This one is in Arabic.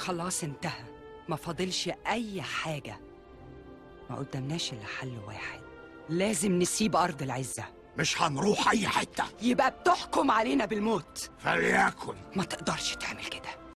خلاص انتهى، ما فاضلش اي حاجة. ما قدامناش الا حل واحد، لازم نسيب ارض العزة. مش هنروح اي حتة. يبقى بتحكم علينا بالموت. فليكن. ما تقدرش تعمل كده.